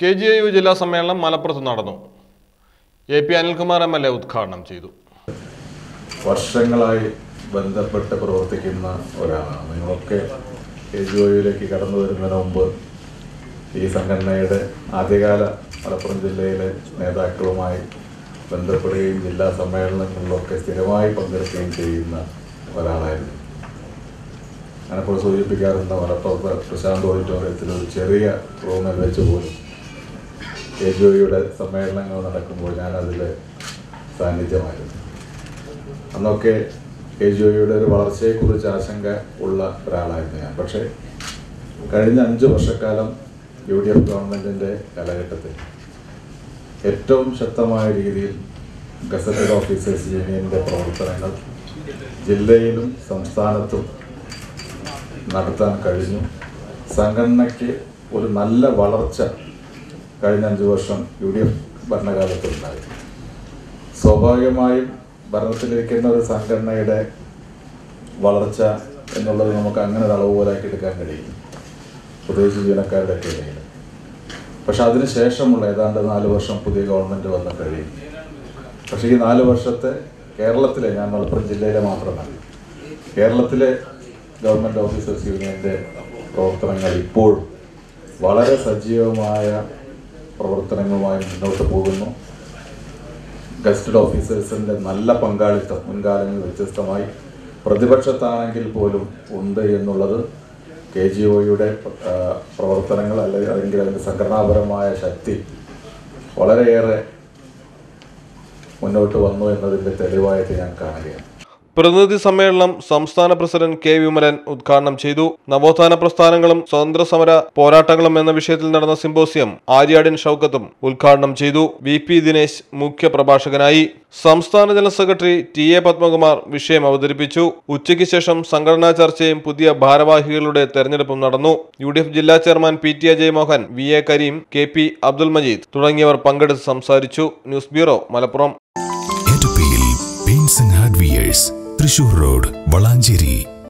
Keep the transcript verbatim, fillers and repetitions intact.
K G I U ജില്ലാ സമ്മേളനം മലപ്പുറത്ത് നടന്നു. A P Anilkumar M L A ഉദ്ഘാടനം ചെയ്തു. വർഷങ്ങളായി ബന്ധപ്പെട്ട് പ്രവർത്തിക്കുന്ന ഒരാളാണ്. നിങ്ങളൊക്കെ കെ ജി ഐ യുയിലേക്ക് കടന്നു വരുന്നതിന് മുമ്പ് ഈ സംഘടനയുടെ ആദ്യകാല മലപ്പുറം ജില്ലയിലെ നേതാക്കളുമായി ബന്ധപ്പെടുകയും ജില്ലാ സമ്മേളനങ്ങളിലൊക്കെ സ്ഥിരമായി പങ്കെടുക്കുകയും ചെയ്യുന്ന ഒരാളായിരുന്നു. ഞാനിപ്പോൾ സൂചിപ്പിക്കാറുണ്ട്, മലപ്പുറത്ത് പ്രശാന്ത് ഓഡിറ്റോറിയത്തിൽ ഒരു ചെറിയ റൂമിൽ വെച്ച് പോലും കെ ജി ഐ യുടെ സമ്മേളനങ്ങൾ നടക്കുമ്പോൾ ഞാനതിൽ സാന്നിധ്യമായിരുന്നു. അന്നൊക്കെ കെ ജി ഐ യുടെ ഒരു വളർച്ചയെക്കുറിച്ച് ആശങ്ക ഉള്ള ഒരാളായിരുന്നു ഞാൻ. പക്ഷേ കഴിഞ്ഞ അഞ്ച് വർഷക്കാലം യു ഡി എഫ് ഗവൺമെൻറ്റിൻ്റെ കാലഘട്ടത്തിൽ ഏറ്റവും ശക്തമായ രീതിയിൽ ഗസറ്റഡ് ഓഫീസേഴ്സ് യൂണിയൻ്റെ പ്രവർത്തനങ്ങൾ ജില്ലയിലും സംസ്ഥാനത്തും നടത്താൻ കഴിഞ്ഞു. സംഘടനയ്ക്ക് ഒരു നല്ല വളർച്ച കഴിഞ്ഞ അഞ്ച് വർഷം യു ഡി എഫ് ഭരണകാലത്തുണ്ടായി. സ്വാഭാവികമായും ഭരണത്തിലിരിക്കുന്ന ഒരു സംഘടനയുടെ വളർച്ച എന്നുള്ളത് നമുക്ക് അങ്ങനെ ഒരു അളവ് പോലാക്കി എടുക്കാൻ കഴിയും, പ്രത്യേകിച്ച് ജീവനക്കാരുടെ ഒക്കെ ഇടയിൽ. പക്ഷെ അതിന് ശേഷമുള്ള ഏതാണ്ട് നാല് വർഷം പുതിയ ഗവൺമെൻറ് വന്ന് കഴിയും. പക്ഷേ ഈ നാല് വർഷത്തെ കേരളത്തിലെ, ഞാൻ മലപ്പുറം ജില്ലയിലെ മാത്രമല്ല, കേരളത്തിലെ ഗവൺമെൻറ് ഓഫീസേഴ്സ് യൂണിയൻ്റെ പ്രവർത്തനങ്ങൾ ഇപ്പോഴും വളരെ സജീവമായ പ്രവർത്തനങ്ങളുമായി മുന്നോട്ട് പോകുന്നു. ഗസ്റ്റഡ് ഓഫീസേഴ്സിൻ്റെ നല്ല പങ്കാളിത്തം മുൻകാലങ്ങളിൽ വ്യത്യസ്തമായി പ്രതിപക്ഷത്താണെങ്കിൽ പോലും ഉണ്ട് എന്നുള്ളത് കെ ജി ഒ യുടെ പ്രവർത്തനങ്ങൾ അല്ലെങ്കിൽ അല്ലെങ്കിൽ അതിൻ്റെ സംഘടനാപരമായ ശക്തി വളരെയേറെ മുന്നോട്ട് വന്നു എന്നതിൻ്റെ തെളിവായിട്ട് ഞാൻ കാണുകയാണ്. പ്രതിനിധി സമ്മേളനം സംസ്ഥാന പ്രസിഡന്റ് കെ വിമലൻ ഉദ്ഘാടനം ചെയ്തു. നവോത്ഥാന പ്രസ്ഥാനങ്ങളും സ്വതന്ത്ര സമര പോരാട്ടങ്ങളും എന്ന വിഷയത്തിൽ നടന്ന സിമ്പോസിയം ആര്യാടൻ ഷൗക്കത്തും ഉദ്ഘാടനം ചെയ്തു. വി പി ദിനേശ് മുഖ്യ പ്രഭാഷകനായി. സംസ്ഥാന general secretary T A Padmakumar വിഷയം അവതരിപ്പിച്ചു. ഉച്ചയ്ക്ക് ശേഷം സംഘടനാ ചർച്ചയും പുതിയ ഭാരവാഹികളുടെ തെരഞ്ഞെടുപ്പും നടന്നു. യു ഡി എഫ് ജില്ലാ chairman P T Ajay Mohan, V A Karim, K P Abdul Majeed തുടങ്ങിയവർ പങ്കെടുത്ത് സംസാരിച്ചു. News bureau, Malappuram. Thrissur road, Valanchery.